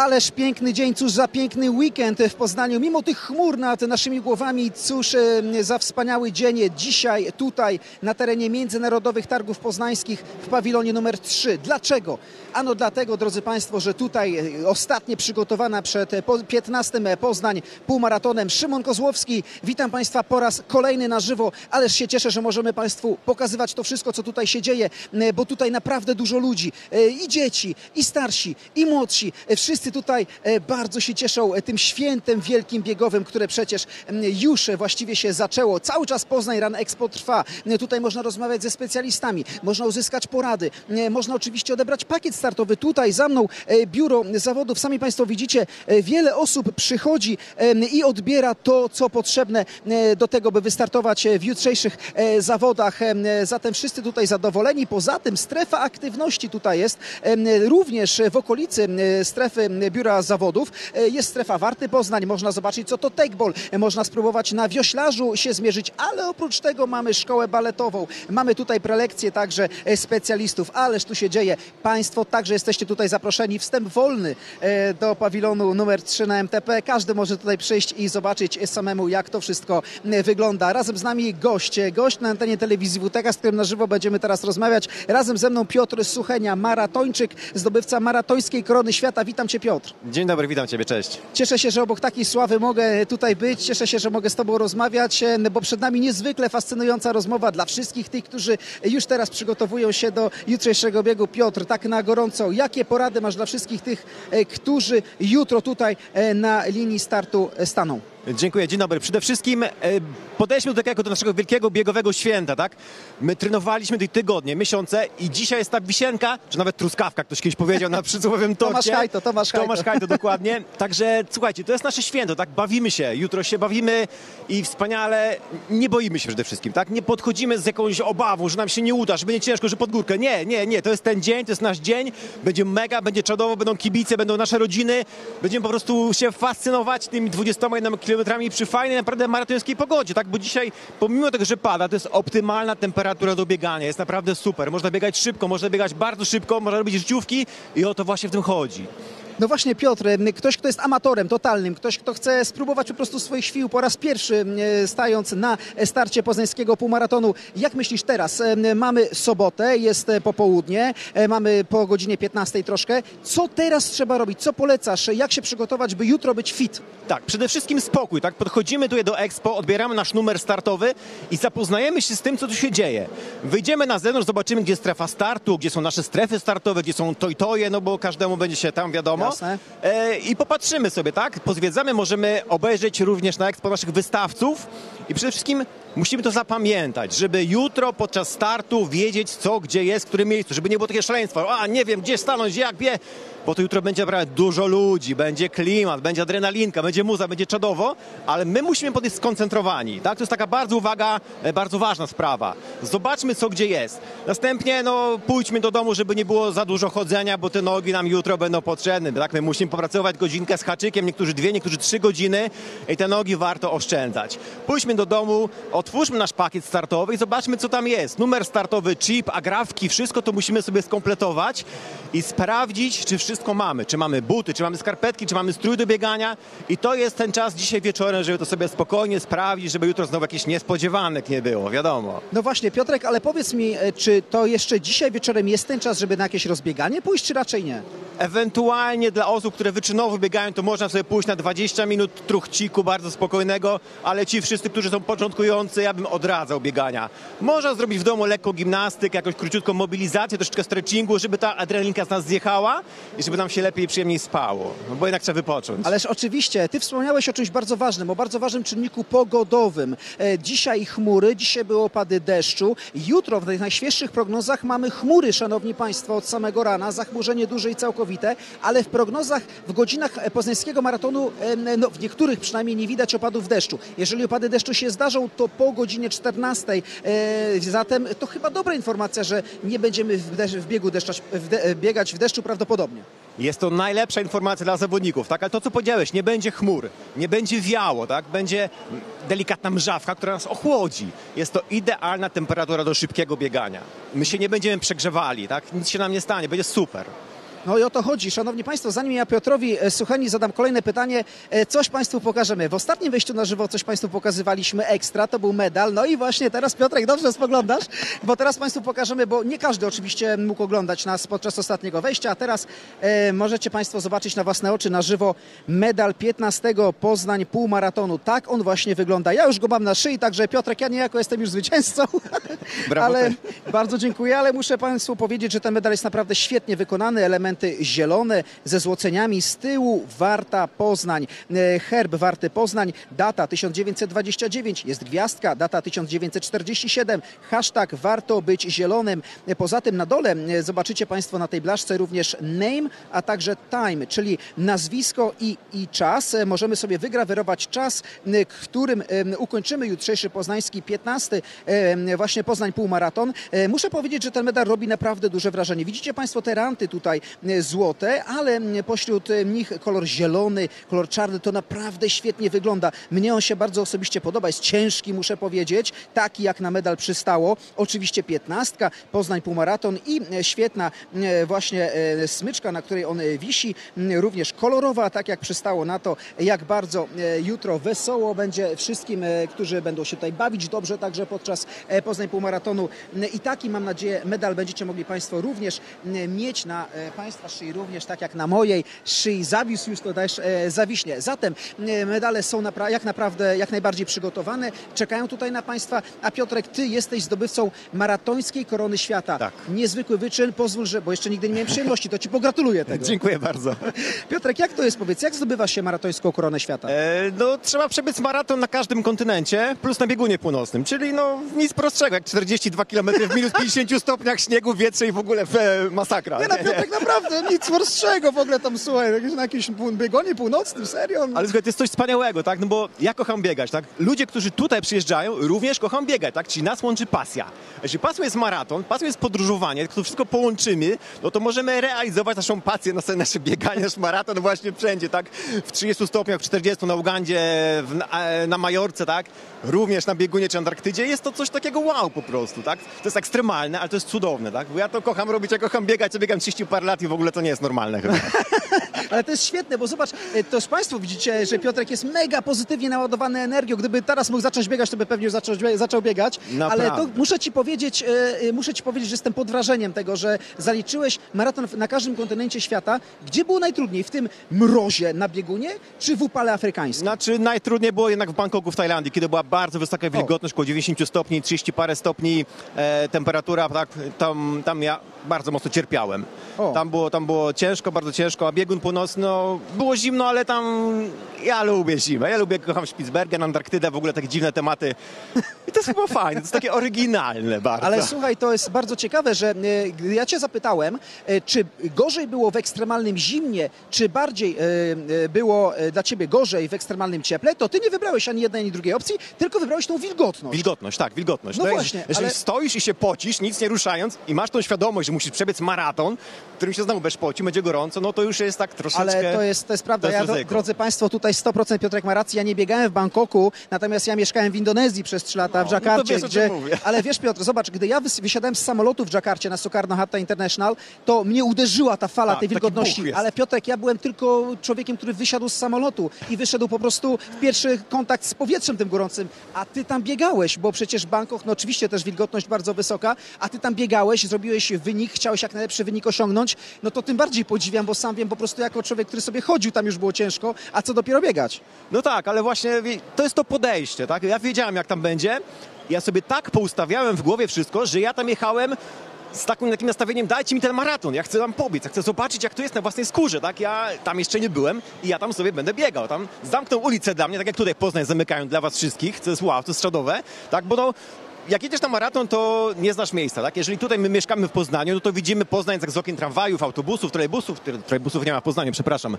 Ależ piękny dzień, cóż za piękny weekend w Poznaniu. Mimo tych chmur nad naszymi głowami, cóż za wspaniały dzień dzisiaj tutaj na terenie Międzynarodowych Targów Poznańskich w pawilonie numer 3. Dlaczego? Ano dlatego, drodzy Państwo, że tutaj ostatnio przygotowana przed 15 Poznań półmaratonem Szymon Kozłowski. Witam Państwa po raz kolejny na żywo, ależ się cieszę, że możemy Państwu pokazywać to wszystko, co tutaj się dzieje, bo tutaj naprawdę dużo ludzi, i dzieci, i starsi, i młodsi, wszyscy tutaj bardzo się cieszą tym świętem wielkim biegowym, które przecież już właściwie się zaczęło. Cały czas Poznań Run Expo trwa. Tutaj można rozmawiać ze specjalistami, można uzyskać porady, można oczywiście odebrać pakiet startowy. Tutaj za mną biuro zawodów. Sami Państwo widzicie, wiele osób przychodzi i odbiera to, co potrzebne do tego, by wystartować w jutrzejszych zawodach. Zatem wszyscy tutaj zadowoleni. Poza tym strefa aktywności tutaj jest. Również w okolicy strefy biura zawodów jest strefa Warty Poznań. Można zobaczyć, co to takeball. Można spróbować na wioślarzu się zmierzyć, ale oprócz tego mamy szkołę baletową. Mamy tutaj prelekcje także specjalistów. Ależ tu się dzieje. Państwo także jesteście tutaj zaproszeni. Wstęp wolny do pawilonu numer 3 na MTP. Każdy może tutaj przyjść i zobaczyć samemu, jak to wszystko wygląda. Razem z nami gość na antenie telewizji WTK, z którym na żywo będziemy teraz rozmawiać. Razem ze mną Piotr Suchenia, maratończyk, zdobywca maratońskiej korony świata. Witam Cię, Piotr. Dzień dobry, witam Ciebie, cześć. Cieszę się, że obok takiej sławy mogę tutaj być. Cieszę się, że mogę z Tobą rozmawiać, bo przed nami niezwykle fascynująca rozmowa dla wszystkich tych, którzy już teraz przygotowują się do jutrzejszego biegu. Piotr, tak na gorąco, jakie porady masz dla wszystkich tych, którzy jutro tutaj na linii startu staną? Dziękuję, dzień dobry. Przede wszystkim podejdźmy do tego, do naszego wielkiego biegowego święta, tak? My trenowaliśmy tych tygodnie, miesiące i dzisiaj jest ta wisienka, czy nawet truskawka, ktoś kiedyś powiedział na przysłowiowym torcie. Tomasz Hajto, dokładnie. Także słuchajcie, to jest nasze święto, tak? Bawimy się, jutro się bawimy i wspaniale, nie boimy się przede wszystkim, tak? Nie podchodzimy z jakąś obawą, że nam się nie uda, że będzie ciężko, że pod górkę. Nie, to jest ten dzień, to jest nasz dzień, będzie mega, będzie czadowo, będą kibice, będą nasze rodziny, będziemy po prostu się fascynować tymi 21 kilometrami przy fajnej, naprawdę maratońskiej pogodzie, tak? Bo dzisiaj, pomimo tego, że pada, to jest optymalna temperatura do biegania, jest naprawdę super. Można biegać szybko, można biegać bardzo szybko, można robić życiówki i o to właśnie w tym chodzi. No właśnie, Piotr, ktoś, kto jest amatorem totalnym, ktoś, kto chce spróbować po prostu swoich sił po raz pierwszy stając na starcie poznańskiego półmaratonu. Jak myślisz teraz? Mamy sobotę, jest popołudnie, mamy po godzinie 15 troszkę. Co teraz trzeba robić? Co polecasz? Jak się przygotować, by jutro być fit? Tak, przede wszystkim spokój, tak? Podchodzimy tutaj do Expo, odbieramy nasz numer startowy i zapoznajemy się z tym, co tu się dzieje. Wyjdziemy na zewnątrz, zobaczymy, gdzie jest strefa startu, gdzie są nasze strefy startowe, gdzie są toj-toje, no bo każdemu będzie się tam, wiadomo. Jasne. I popatrzymy sobie, tak? Pozwiedzamy, możemy obejrzeć również na Expo naszych wystawców i przede wszystkim musimy to zapamiętać, żeby jutro podczas startu wiedzieć, co, gdzie jest, w którym miejscu, żeby nie było takie szaleństwo. Nie wiem, gdzie stanąć, jak, bo to jutro będzie naprawdę dużo ludzi, będzie klimat, będzie adrenalinka, będzie muza, będzie czadowo, ale my musimy podejść skoncentrowani, tak? To jest taka bardzo ważna sprawa. Zobaczmy, co gdzie jest. Następnie, pójdźmy do domu, żeby nie było za dużo chodzenia, bo te nogi nam jutro będą potrzebne, tak? My musimy popracować godzinkę z haczykiem, niektórzy 2, niektórzy 3 godziny i te nogi warto oszczędzać. Pójdźmy do domu, otwórzmy nasz pakiet startowy i zobaczmy, co tam jest. Numer startowy, chip, agrafki, wszystko to musimy sobie skompletować i sprawdzić, czy wszystko mamy. Czy mamy buty, czy mamy skarpetki, czy mamy strój do biegania i to jest ten czas dzisiaj wieczorem, żeby to sobie spokojnie sprawdzić, żeby jutro znowu jakichś niespodziewanek nie było, wiadomo. No właśnie, Piotrek, ale powiedz mi, czy to jeszcze dzisiaj wieczorem jest ten czas, żeby na jakieś rozbieganie pójść, czy raczej nie? Ewentualnie dla osób, które wyczynowo biegają, to można sobie pójść na 20 minut truchciku bardzo spokojnego, ale ci wszyscy, którzy są początkujący, ja bym odradzał biegania. Można zrobić w domu lekką gimnastykę, jakąś króciutką mobilizację, troszeczkę stretchingu, żeby ta adrenalinka z nas zjechała i żeby nam się lepiej i przyjemniej spało, bo jednak trzeba wypocząć. Ależ oczywiście, ty wspomniałeś o czymś bardzo ważnym, o bardzo ważnym czynniku pogodowym. Dzisiaj chmury, dzisiaj były opady deszczu, jutro w tych najświeższych prognozach mamy chmury, szanowni państwo, od samego rana, zachmurzenie duże i całkowite, ale w prognozach w godzinach poznańskiego maratonu, w niektórych przynajmniej nie widać opadów deszczu. Jeżeli opady deszczu się zdarzą, to po godzinie 14. Zatem to chyba dobra informacja, że nie będziemy biegać w deszczu prawdopodobnie. Jest to najlepsza informacja dla zawodników, tak? Ale to, co powiedziałeś, nie będzie chmur, nie będzie wiało, tak? Będzie delikatna mrzawka, która nas ochłodzi. Jest to idealna temperatura do szybkiego biegania. My się nie będziemy przegrzewali, tak? Nic się nam nie stanie, będzie super. No i o to chodzi. Szanowni Państwo, zanim ja Piotrowi Sucheni zadam kolejne pytanie, coś Państwu pokażemy. W ostatnim wejściu na żywo coś Państwu pokazywaliśmy ekstra, to był medal. No i właśnie teraz, Piotrek, dobrze spoglądasz, bo teraz Państwu pokażemy, bo nie każdy oczywiście mógł oglądać nas podczas ostatniego wejścia, a teraz możecie Państwo zobaczyć na własne oczy na żywo medal 15 Poznań półmaratonu. Tak on właśnie wygląda. Ja już go mam na szyi, także Piotrek, ja niejako jestem już zwycięzcą, Brawo, ale bardzo dziękuję, ale muszę Państwu powiedzieć, że ten medal jest naprawdę świetnie wykonany, elementy zielone ze złoceniami, z tyłu Warta Poznań, herb Warty Poznań, data 1929, jest gwiazdka, data 1947, hashtag warto być zielonym. Poza tym na dole zobaczycie Państwo na tej blaszce również name, a także time, czyli nazwisko i czas. Możemy sobie wygrawerować czas, którym ukończymy jutrzejszy poznański 15 właśnie Poznań półmaraton. Muszę powiedzieć, że ten medal robi naprawdę duże wrażenie. Widzicie Państwo te ranty tutaj złote, ale pośród nich kolor zielony, kolor czarny, to naprawdę świetnie wygląda. Mnie on się bardzo osobiście podoba. Jest ciężki, muszę powiedzieć, taki jak na medal przystało. Oczywiście 15 Poznań półmaraton i świetna właśnie smyczka, na której on wisi, również kolorowa, tak jak przystało na to, jak bardzo jutro wesoło będzie wszystkim, którzy będą się tutaj bawić dobrze także podczas Poznań półmaratonu. I taki, mam nadzieję, medal będziecie mogli Państwo również mieć na Państwa szyi, również tak jak na mojej szyi. Zawisł już to też zawiśnie. Zatem medale są jak najbardziej przygotowane, czekają tutaj na Państwa. A Piotrek, Ty jesteś zdobywcą maratońskiej korony świata. Tak. Niezwykły wyczyn, pozwól, że, bo jeszcze nigdy nie miałem przyjemności, to Ci pogratuluję tego. Dziękuję bardzo. Piotrek, jak to jest, powiedz, jak zdobywa się maratońską koronę świata? No, trzeba przebiec maraton na każdym kontynencie, plus na biegunie północnym, czyli no nic prostszego, jak 42 km w minus 50 stopniach śniegu, wietrze i w ogóle masakra. Nie, no Piotrek, naprawdę nic prostszego w ogóle tam, słuchaj, na jakimś biegunie północnym, serio? Ale słuchaj, to jest coś wspaniałego, tak? No bo ja kocham biegać, tak? Ludzie, którzy tutaj przyjeżdżają, również kocham biegać, tak? Czyli nas łączy pasja. Jeśli pasją jest maraton, pasją jest podróżowanie, to wszystko połączymy, no to możemy realizować naszą pasję, nasze bieganie, nasz maraton właśnie wszędzie, tak? W 30 stopniach, w 40 na Ugandzie, na Majorce, tak? Również na biegunie czy Antarktydzie. Jest to coś takiego wow po prostu, tak? To jest ekstremalne, ale to jest cudowne, tak? Bo ja to kocham robić, ja kocham biegać, ja biegam 30 parę lat i w ogóle to nie jest normalne chyba. Ale to jest świetne, bo zobacz, to już Państwo widzicie, że Piotrek jest mega pozytywnie naładowany energią. Gdyby teraz mógł zacząć biegać, to by pewnie już zaczął biegać. Naprawdę. Ale to muszę ci powiedzieć, że jestem pod wrażeniem tego, że zaliczyłeś maraton na każdym kontynencie świata. Gdzie było najtrudniej? W tym mrozie na biegunie, czy w upale afrykańskim? Znaczy najtrudniej było jednak w Bangkoku w Tajlandii, kiedy była bardzo wysoka wilgotność, około 90 stopni, 30 parę stopni temperatura, tak? Tam ja bardzo mocno cierpiałem. Tam było ciężko, bardzo ciężko, a biegun północny, no, było zimno, ale tam ja lubię zimę. Ja kocham Spitsbergen, Antarktydę, w ogóle takie dziwne tematy. I to jest chyba fajne, to jest takie oryginalne bardzo. Ale słuchaj, to jest bardzo ciekawe, że gdy ja Cię zapytałem, czy gorzej było w ekstremalnym zimnie, czy bardziej było dla Ciebie gorzej w ekstremalnym cieple, to Ty nie wybrałeś ani jednej, ani drugiej opcji, tylko wybrałeś tą wilgotność. Wilgotność, tak, wilgotność. No właśnie, jeżeli stoisz i się pocisz, nic nie ruszając i masz tą świadomość, że musisz przebiec maraton, w którym się znowu będziesz pocił, będzie gorąco, no to już jest tak troszeczkę... Ale to jest prawda. Drodzy Państwo, tutaj 100% Piotrek ma rację. Ja nie biegałem w Bangkoku, natomiast ja mieszkałem w Indonezji przez 3 lata, w Dżakarcie. No to wiesz, o czym mówię. Ale wiesz, Piotr, zobacz, gdy ja wysiadałem z samolotu w Dżakarcie na Sukarno-Hatta International, to mnie uderzyła ta fala tej wilgotności. Ale Piotrek, ja byłem tylko człowiekiem, który wysiadł z samolotu i wyszedł po prostu w pierwszy kontakt z powietrzem tym gorącym. A Ty tam biegałeś, bo przecież Bangkok, no oczywiście też wilgotność bardzo wysoka, a Ty tam biegałeś, zrobiłeś wynik, chciałeś jak najlepszy wynik osiągnąć, no to tym bardziej podziwiam, bo sam wiem po prostu jako człowiek, który sobie chodził, tam już było ciężko, a co dopiero biegać. No tak, ale właśnie to jest to podejście, tak? Ja wiedziałem, jak tam będzie. Ja sobie tak poustawiałem w głowie wszystko, że ja tam jechałem z takim nastawieniem, dajcie mi ten maraton, ja chcę tam pobiec, ja chcę zobaczyć, jak to jest na własnej skórze, tak? Ja tam jeszcze nie byłem i ja tam sobie będę biegał. Tam zamkną ulicę dla mnie, tak jak tutaj Poznań zamykają dla was wszystkich, to jest wow, to jest czadowe, tak? Bo no, jak jedziesz na maraton, to nie znasz miejsca, tak? Jeżeli tutaj my mieszkamy w Poznaniu, no to widzimy Poznań z okien tramwajów, autobusów, trolejbusów nie ma w Poznaniu, przepraszam.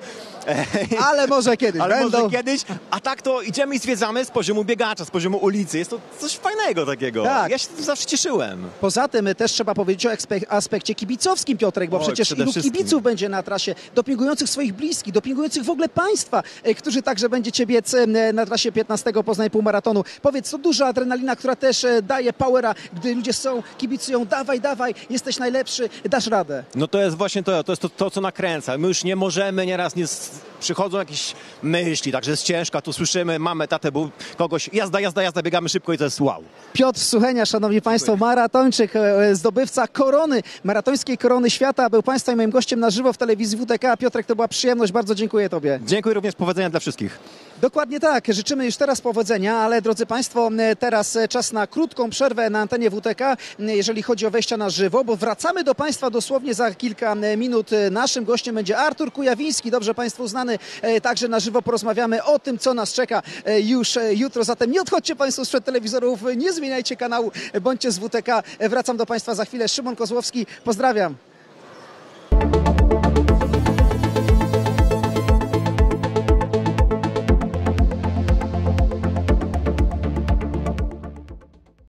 Ale może kiedyś będą. Może kiedyś, a tak to idziemy i zwiedzamy z poziomu biegacza, z poziomu ulicy. Jest to coś fajnego takiego. Tak. Ja się zawsze cieszyłem. Poza tym też trzeba powiedzieć o aspekcie kibicowskim, Piotrek, bo przecież ilu kibiców będzie na trasie, dopingujących swoich bliskich, dopingujących w ogóle państwa, którzy także będziecie biec na trasie 15 Poznań półmaratonu. Powiedz, to duża adrenalina, która też daje daje powera, gdy ludzie kibicują, dawaj, dawaj, jesteś najlepszy, dasz radę. No to jest właśnie to jest to, co nakręca. My już nie możemy, nieraz przychodzą jakieś myśli, także jest ciężko, tu słyszymy, mamy tatę, był kogoś, jazda, biegamy szybko i to jest wow. Piotr Suchenia, szanowni państwo, maratończyk, zdobywca korony, maratońskiej korony świata, był państwa i moim gościem na żywo w telewizji WTK. Piotrek, to była przyjemność, bardzo dziękuję tobie. Dziękuję również, powodzenia dla wszystkich. Dokładnie tak, życzymy już teraz powodzenia, ale drodzy państwo, teraz czas na krótką przerwę na antenie WTK, jeżeli chodzi o wejścia na żywo, bo wracamy do państwa dosłownie za kilka minut. Naszym gościem będzie Artur Kujawiński, dobrze państwu znany, także na żywo porozmawiamy o tym, co nas czeka już jutro. Zatem nie odchodźcie państwo sprzed telewizorów, nie zmieniajcie kanału, bądźcie z WTK. Wracam do państwa za chwilę. Szymon Kozłowski, pozdrawiam.